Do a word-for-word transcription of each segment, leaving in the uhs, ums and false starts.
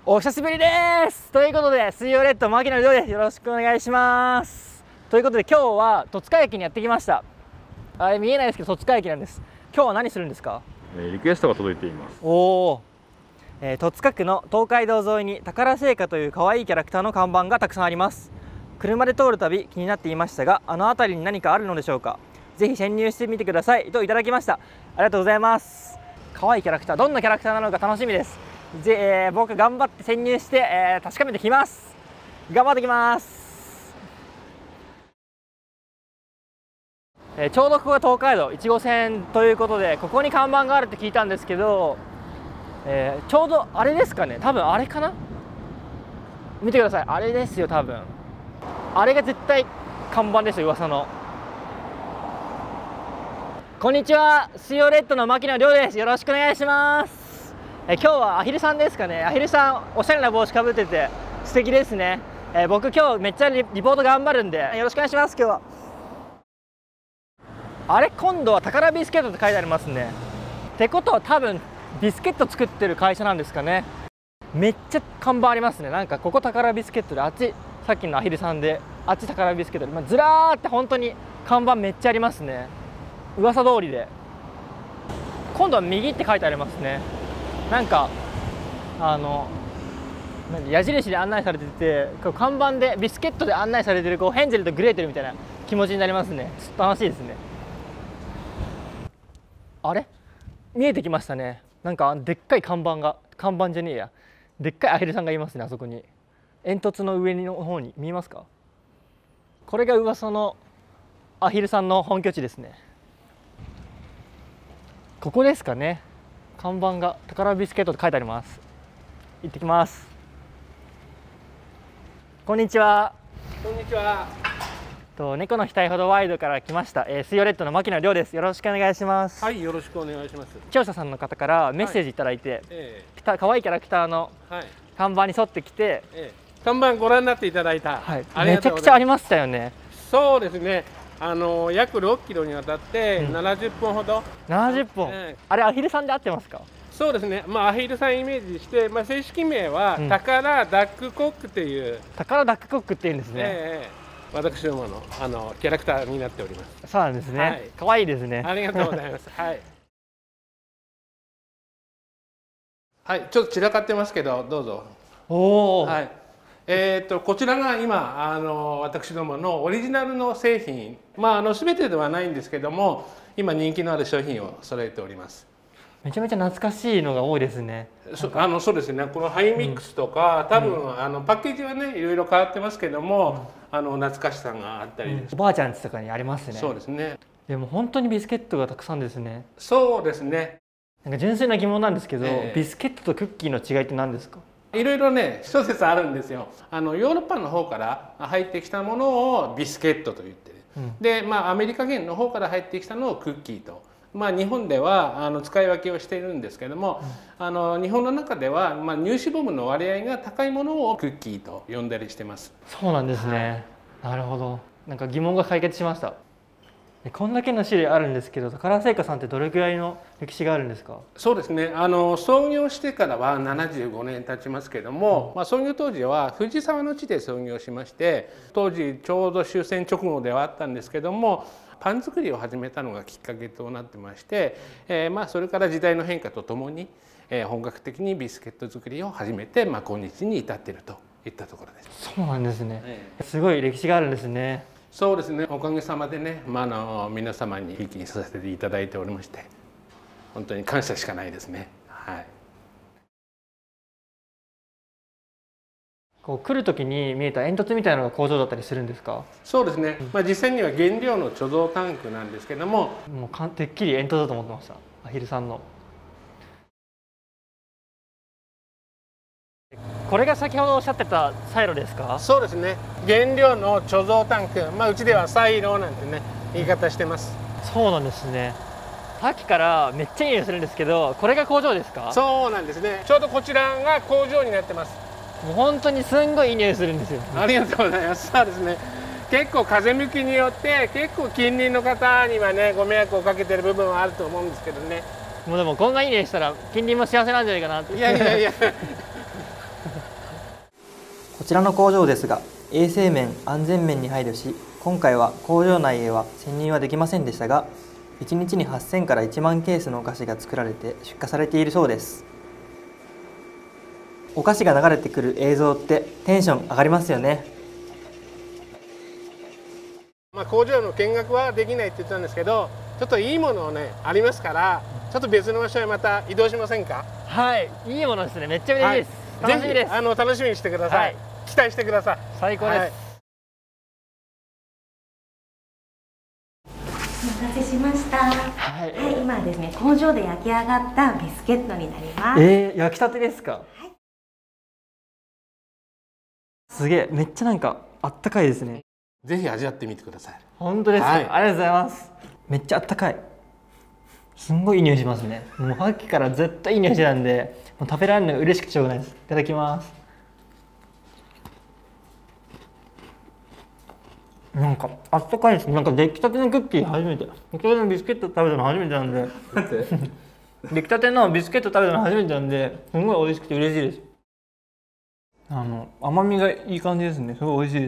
お久しぶりです。ということで水曜レッド牧野亮です。よろしくお願いします。ということで今日は戸塚駅にやってきました。あれ見えないですけど戸塚駅なんです。今日は何するんですか？ リクエストが届いています。 おお、えー、戸塚区の東海道沿いに宝製菓という可愛いキャラクターの看板がたくさんあります。車で通るたび気になっていましたが、あの辺りに何かあるのでしょうか？ぜひ潜入してみてくださいといただきました。ありがとうございます。可愛いキャラクター、どんなキャラクターなのか楽しみです。ぜ、えー、僕頑張って潜入して、えー、確かめてきます。頑張ってきます。えー、ちょうどここが東海道いち号線ということで、ここに看板があるって聞いたんですけど、えー、ちょうどあれですかね、多分あれかな、見てください、あれですよ、多分あれが絶対看板ですよ、噂の。こんにちは、水曜レッドの牧野亮です。よろしくお願いします。え今日はアヒルさんですかね。アヒルさんおしゃれな帽子かぶってて素敵ですね。え僕今日めっちゃ リ, リポート頑張るんでよろしくお願いします。今日はあれ、今度は宝ビスケットって書いてありますね。ってことは多分ビスケット作ってる会社なんですかね。めっちゃ看板ありますね。なんかここ宝ビスケットで、あっちさっきのアヒルさんで、あっち宝ビスケットで、まあ、ずらーって本当に看板めっちゃありますね。噂通りで今度は右って書いてありますね。なんかあの矢印で案内されてて、看板でビスケットで案内されてる、こうヘンゼルとグレーテルみたいな気持ちになりますね。ちょっと楽しいですね。あれ見えてきましたね。なんかでっかい看板が、看板じゃねえや、でっかいアヒルさんがいますね。あそこに煙突の上の方に見えますか？これが噂のアヒルさんの本拠地ですね。ここですかね。看板が宝ビスケットと書いてあります。行ってきます。こんにちは。 こんにちは。 と猫の額ほどワイドから来ました、えー、水曜レッドの牧野亮です。よろしくお願いします。 はい、よろしくお願いします。 視聴者さんの方からメッセージいただいて、はい、えー、可愛いキャラクターの看板に沿ってきて、 えー、看板ご覧になっていただいた、 はい、めちゃくちゃありましたよね。 そうですね。あの約ろっキロにわたってななじゅっぽんほど、 うん、ななじゅっぽん、えー、あれアヒルさんで合ってますか？ そうですね、まあ、アヒルさんイメージして、まあ、正式名は、うん、タカラダックコックっていうタカラダックコックっていうんですね。 えー、私どものあのキャラクターになっております。 そうなんですね、はい、可愛いですね。 ありがとうございます。はいはい、ちょっと散らかってますけどどうぞ。 おお、はい、 えー、とこちらが今あの私どものオリジナルの製品、まあ、あの全てではないんですけども今人気のある商品を揃えております。 めちゃめちゃ懐かしいのが多いですね。 そあのそうですね、このハイミックスとか、うん、多分、うん、あのパッケージはねいろいろ変わってますけども、うん、あの懐かしさがあったり、うん、 おばあちゃんちとかにありますね。 そうですね。 でも本当にビスケットがたくさんですね。 そうですね。 なんか純粋な疑問なんですけど、えー、ビスケットとクッキーの違いって何ですか？ いろいろね諸説あるんですよ。あのヨーロッパの方から入ってきたものをビスケットと言ってる、うん、で、まあ、アメリカ圏の方から入ってきたのをクッキーと、まあ、日本ではあの使い分けをしているんですけども、うん、あの日本の中では、まあ、乳脂肪分の割合が高いものをクッキーと呼んだりしてます。 そうなんですね、はい、なるほど。なんか疑問が解決しました。こんだけの種類あるんですけど、宝製菓さんってどれくらいの歴史があるんですか？ そうですね、あの創業してからはななじゅうごねん経ちますけども、うん、まあ、創業当時は藤沢の地で創業しまして、当時ちょうど終戦直後ではあったんですけどもパン作りを始めたのがきっかけとなってまして、えー、まあそれから時代の変化とともに、えー、本格的にビスケット作りを始めて、まあ、今日に至っているといったところです。 そうなんですね、えー、すごい歴史があるんですね。 そうですね、おかげさまでね、まあ、あの皆様にひいきにさせていただいておりまして本当に感謝しかないですね。はい、 こう来る時に見えた煙突みたいなのが工場だったりするんですか？ そうですね、まあ、実際には原料の貯蔵タンクなんですけども、 もうてっきり煙突だと思ってました。アヒルさんのこれが先ほどおっしゃってたサイロですか？ そうですね、原料の貯蔵タンク、まあ、うちではサイロなんてね言い方してます。 そうなんですね。さっきからめっちゃいい匂いするんですけど、これが工場ですか？ そうなんですね、ちょうどこちらが工場になってます。 もう本当にすんごいいい匂いするんですよ。 ありがとうございます。そうですね、結構風向きによって結構近隣の方にはねご迷惑をかけてる部分はあると思うんですけどね。 もうでもこんないい匂いしたら近隣も幸せなんじゃないかなって。 いやいやいやこちらの工場ですが、衛生面、安全面に配慮し、今回は工場内へは潜入はできませんでしたが、いちにちにはっせんからいちまんケースのお菓子が作られて出荷されているそうです。お菓子が流れてくる映像ってテンション上がりますよね。 まあ工場の見学はできないって言ってたんですけど、ちょっといいものをねありますから、ちょっと別の場所へまた移動しませんか。 はい、いいものですね。めっちゃ嬉しいです。はい、楽しみです。 あの楽しみにしてください。はい、期待してください。 最高です。はい、 お待たせしました。はい、はい、今ですね、工場で焼き上がったビスケットになります。 えー、焼きたてですか。はい、すげえ、めっちゃなんかあったかいですね。 ぜひ味わってみてください。 本当ですか。はい、ありがとうございます。めっちゃあったかい。すんごいいい匂いしますね。もうさっきからずっといい匂いしてたんで、もう食べられるのが嬉しくてしょうがないです。いただきます。なんかあったかいです。なんか出来たてのクッキー初めて、出来たてのビスケット食べたの初めてなんで出来たてのビスケット食べたの初めてなんで、すごい美味しくて嬉しいです。あの甘みがいい感じですね。すごい美味しいです。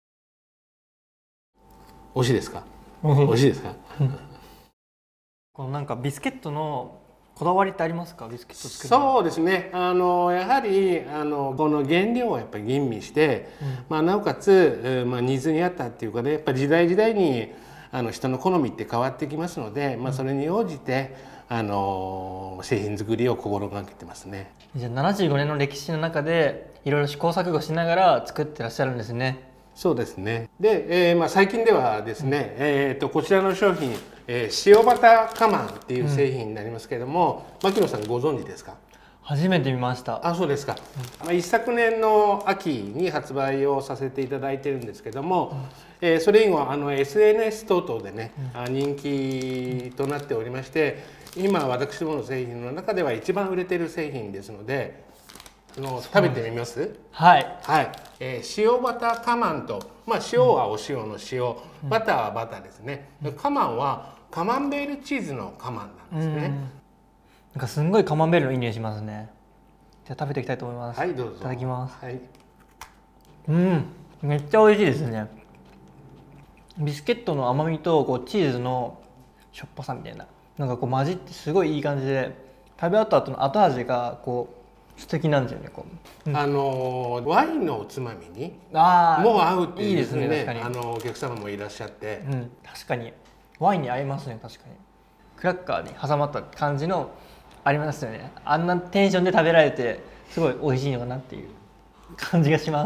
美味しいですか。美味しいですか。 このなんかビスケットのこだわりってありますか。ビスケット作る。 そうですね。あのやはりあのこの原料をやっぱり吟味して、うん、まあなおかつ、まあ、ニーズに合ったっていうかね、やっぱり時代時代にあの人の好みって変わってきますので、まあそれに応じてあの製品作りを心がけてますね。 じゃあななじゅうごねんの歴史の中でいろいろ試行錯誤しながら作ってらっしゃるんですね。 そうですね。で、えーまあ、最近ではですね、うん、えー、とこちらの商品、えー、塩バターカマンっていう製品になりますけれども、うん、牧野さんご存知ですか。 初めて見ました。 あ、そうですか。うん、まあ、一昨年の秋に発売をさせていただいてるんですけども、うん、えー、それ以後あの エスエヌエス 等々でね、うん、人気となっておりまして、今私どもの製品の中では一番売れてる製品ですので。の食べてみます。 はい。 はい。えー、塩バターカマンと、まあ塩はお塩の塩、うん、バターはバターですね。うん、カマンはカマンベールチーズのカマンなんですね。 なんかすんごいカマンベールのいい匂いしますね。じゃあ食べていきたいと思います。 はい、どうぞ。 いただきます。 はい。 うん、めっちゃ美味しいですね。ビスケットの甘みとこうチーズのしょっぱさみたいな、なんかこう混じってすごいいい感じで、食べ終わった後の後味がこう。素敵なんですよね。こう、うん、 あのワインのおつまみにも合うっていうですね。いいですね。あのお客様もいらっしゃって、 うん、確かにワインに合いますね。確かにクラッカーに挟まった感じのありますよね。あんなテンションで食べられてすごい美味しいのかなっていう感じがします。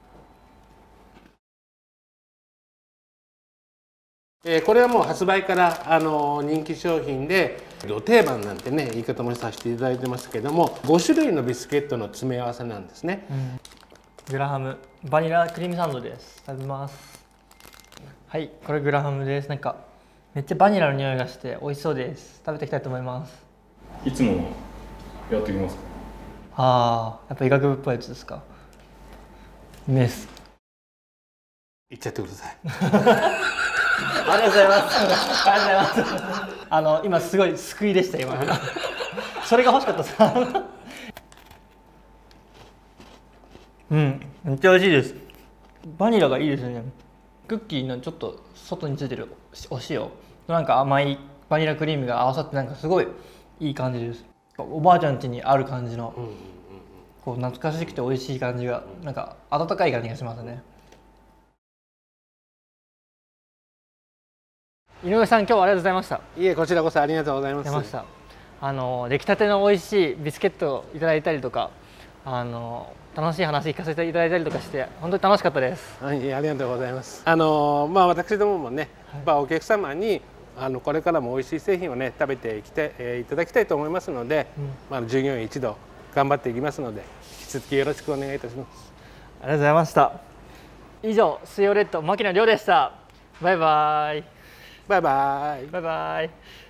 えー、これはもう発売からあの人気商品でど定番なんてね言い方もさせていただいてますけども、ご種類のビスケットの詰め合わせなんですね。うん、 グラハムバニラクリームサンドです。食べます。はい、これグラハムです。なんかめっちゃバニラの匂いがして美味しそうです。食べていきたいと思います。 いつもやってきますか。 ああ、やっぱ医学部っぽいやつですか。メスいっちゃってください。 ありがとうございます。ありがとうございます。あの今すごい救いでした今。それが欲しかったさ。うん、めっちゃ美味しいです。バニラがいいですね。クッキーのちょっと外についてるお塩、なんか甘いバニラクリームが合わさってなんかすごいいい感じです。おばあちゃん家にある感じの、こう懐かしくて美味しい感じが、なんか温かい感じがしますね。井上さん、今日はありがとうございました。 いえ、こちらこそありがとうございます。 ました。あの出来たての美味しいビスケットをいただいたりとか、あの楽しい話聞かせていただいたりとかして本当に楽しかったです。 はい、ありがとうございます。あのまあ私どももね、はい、まあお客様にあのこれからも美味しい製品をね食べてきて、えー、いただきたいと思いますので、うん、まあ従業員一同頑張っていきますので、引き続きよろしくお願いいたします。 ありがとうございました。以上、水曜レッド牧野亮でした。バイバイ。 バイバイ。 バイバイ。